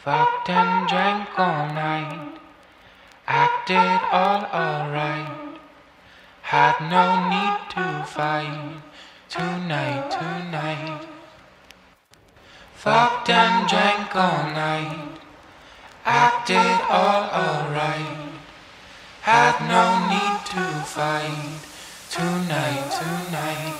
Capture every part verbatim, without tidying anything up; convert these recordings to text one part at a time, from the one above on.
Fucked and drank all night, acted all alright. Had no need to fight tonight, tonight. Fucked and drank all night, acted all alright. Had no need to fight tonight, tonight.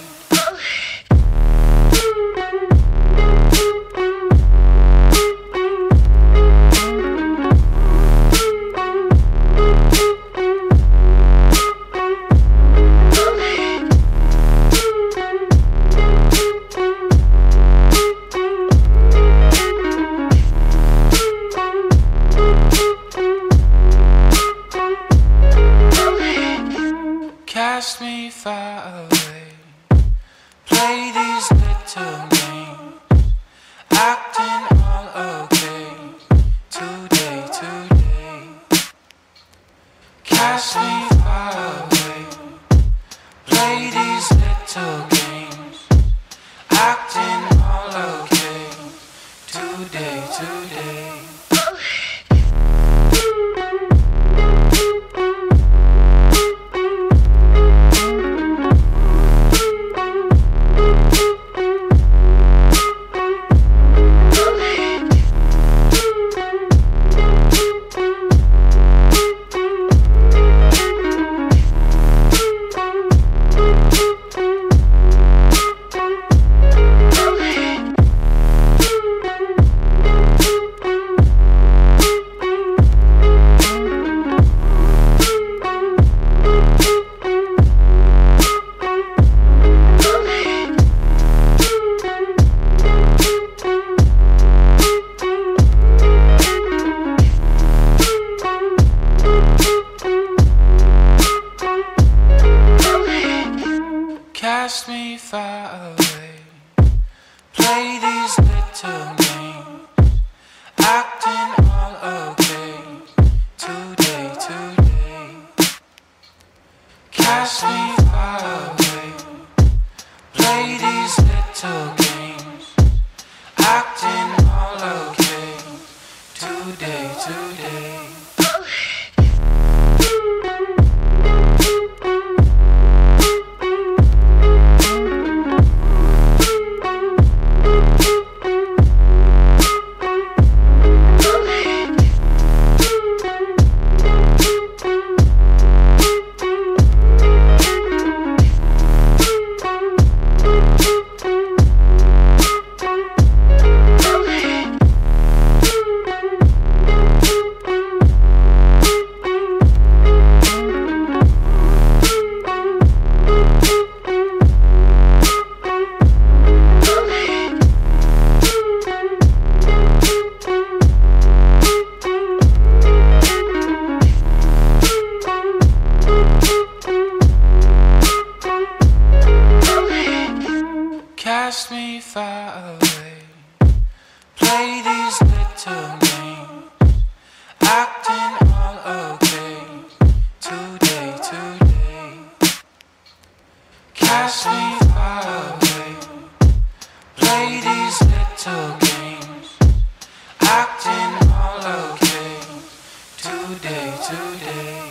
Cast me far away, play these little games, acting all okay, today, today. Cast me far away, play these little games, acting all okay, today, today. Cast me far away, play these little games, acting all okay, today, today. Cast me far away, play these little games, acting all okay, today, today. Cast me far away, play these little games, acting all okay, today, today. Cast me far away, play these little games, acting all okay, today, today.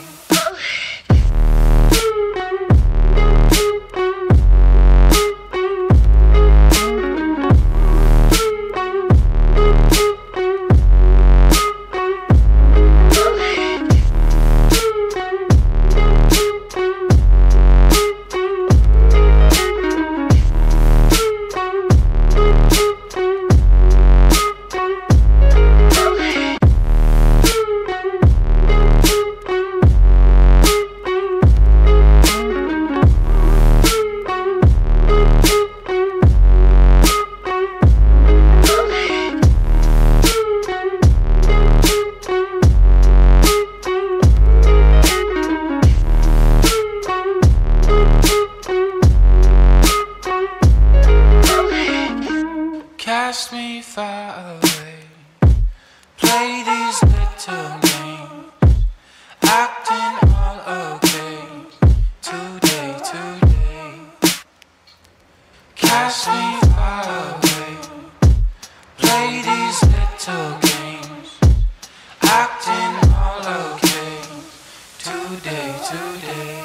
today, today.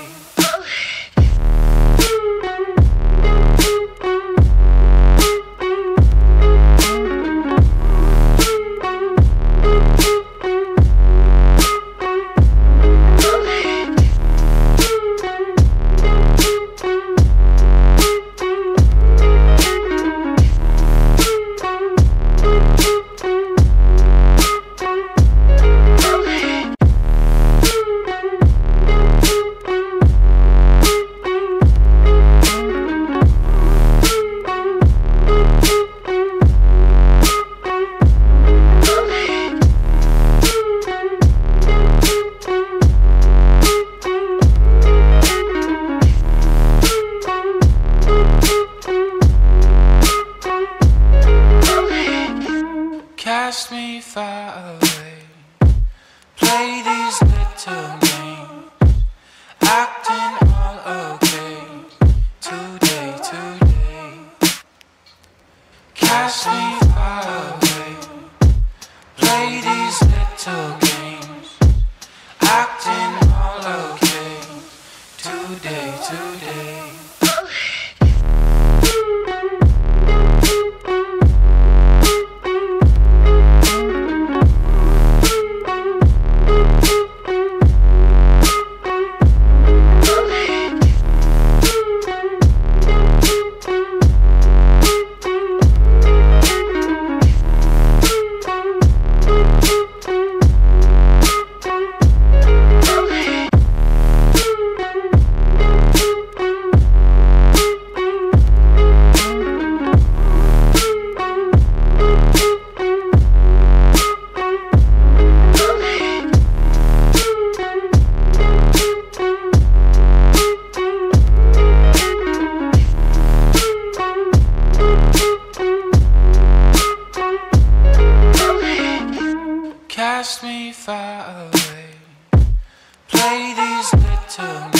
Cast me far away, play these little games, acting all okay, today, today. Cast me far away, play these little games, acting all okay, today, today. Cast me far away, play these little